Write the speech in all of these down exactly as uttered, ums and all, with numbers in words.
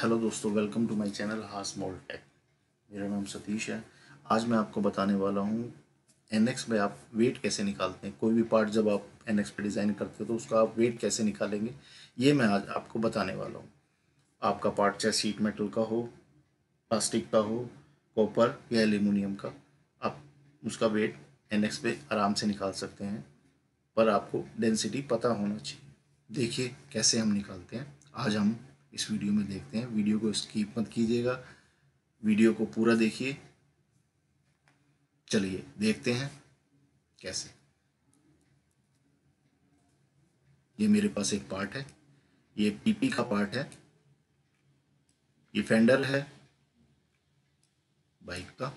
Hello दोस्तों, welcome to my channel Has Mold Tech. मेरा नाम सतीश है। आज मैं आपको बताने वाला हूँ एनएक्स में आप वेट कैसे निकालते हैं। कोई भी पार्ट जब आप एनएक्स पे डिज़ाइन करते हो तो उसका आप वेट कैसे निकालेंगे, ये मैं आज आपको बताने वाला हूँ। आपका पार्ट चाहे शीट मेटल का हो, प्लास्टिक का हो, कॉपर या एल्यूमिनियम का, आप उसका वेट एनएक्स पे आराम से निकाल सकते हैं, पर आपको डेंसिटी पता होना चाहिए। देखिए कैसे हम निकालते हैं, आज हम इस वीडियो में देखते हैं। वीडियो को स्किप मत कीजिएगा, वीडियो को पूरा देखिए। चलिए देखते हैं कैसे। ये मेरे पास एक पार्ट है, ये पीपी का पार्ट है, ये फेंडर है बाइक का।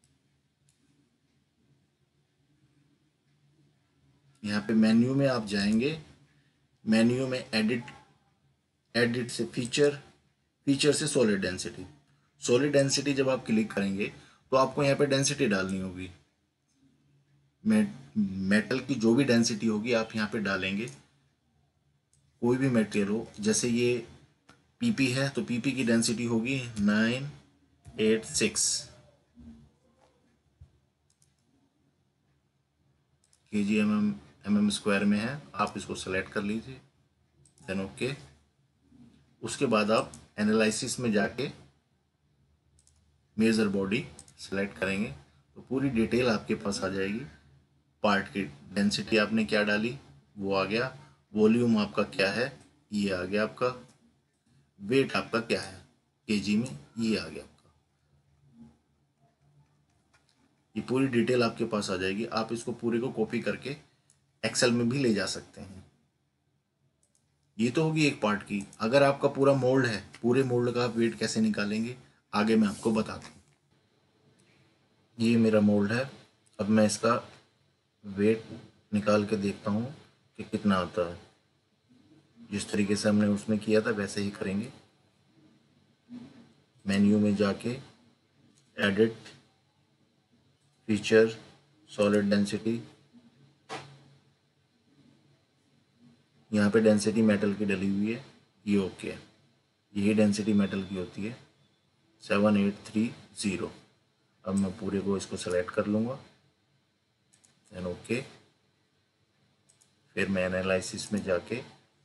यहाँ पे मेन्यू में आप जाएंगे, मेन्यू में एडिट, एडिट से फीचर, फीचर से सॉलिड डेंसिटी। सॉलिड डेंसिटी जब आप क्लिक करेंगे तो आपको यहाँ पे डेंसिटी डालनी होगी। मे, मेटल की जो भी डेंसिटी होगी आप यहाँ पे डालेंगे। कोई भी मटेरियल हो, जैसे ये पीपी है तो पीपी की डेंसिटी होगी nine eight six K G M M M M square में है। आप इसको सेलेक्ट कर लीजिए, देन ओके। उसके बाद आप एनालिसिस में जाके मेजर बॉडी सेलेक्ट करेंगे तो पूरी डिटेल आपके पास आ जाएगी। पार्ट की डेंसिटी आपने क्या डाली वो आ गया, वॉल्यूम आपका क्या है ये आ गया, आपका वेट आपका क्या है केजी में ये आ गया आपका। ये पूरी डिटेल आपके पास आ जाएगी। आप इसको पूरे को कॉपी करके एक्सेल में भी ले जा सकते हैं। ये तो होगी एक पार्ट की। अगर आपका पूरा मोल्ड है, पूरे मोल्ड का आप वेट कैसे निकालेंगे आगे मैं आपको बताता हूँ। ये मेरा मोल्ड है, अब मैं इसका वेट निकाल के देखता हूँ कि कितना आता है। जिस तरीके से हमने उसमें किया था वैसे ही करेंगे। मेन्यू में जाके एडिट, फीचर, सॉलिड डेंसिटी, यहाँ पे डेंसिटी मेटल की डली हुई है, ये ओके है। यही डेंसिटी मेटल की होती है सेवन एट थ्री ज़ीरो। अब मैं पूरे को इसको सेलेक्ट कर लूँगा, देन ओके। फिर मैं एनालिसिस में जाके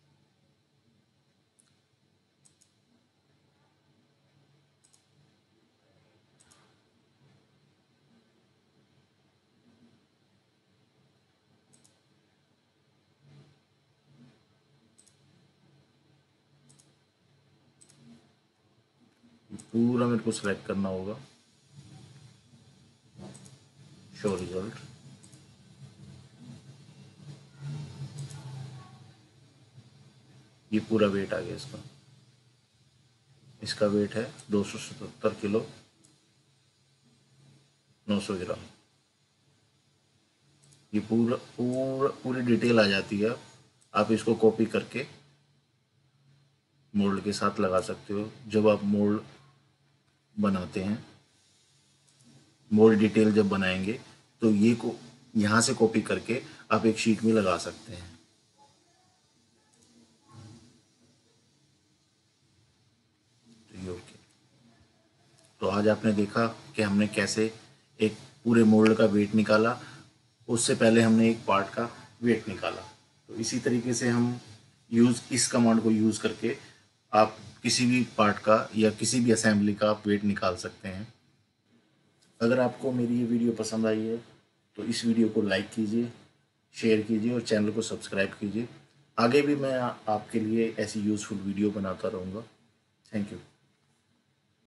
पूरा मेरे को सेलेक्ट करना होगा, शो रिजल्ट। ये पूरा वेट आ गया इसका। इसका वेट है दो सौ सतहत्तर किलो नौ सौ ग्राम। ये पूरा पूरा पूरी डिटेल आ जाती है। आप इसको कॉपी करके मोल्ड के साथ लगा सकते हो। जब आप मोल्ड बनाते हैं, मोल्ड डिटेल जब बनाएंगे तो ये को यहाँ से कॉपी करके आप एक शीट में लगा सकते हैं। तो ये ओके। तो आज आपने देखा कि हमने कैसे एक पूरे मोल्ड का वेट निकाला। उससे पहले हमने एक पार्ट का वेट निकाला। तो इसी तरीके से हम यूज़ इस कमांड को यूज़ करके आप किसी भी पार्ट का या किसी भी असेंबली का आप वेट निकाल सकते हैं। अगर आपको मेरी ये वीडियो पसंद आई है तो इस वीडियो को लाइक कीजिए, शेयर कीजिए और चैनल को सब्सक्राइब कीजिए। आगे भी मैं आपके लिए ऐसी यूज़फुल वीडियो बनाता रहूँगा। Thank you.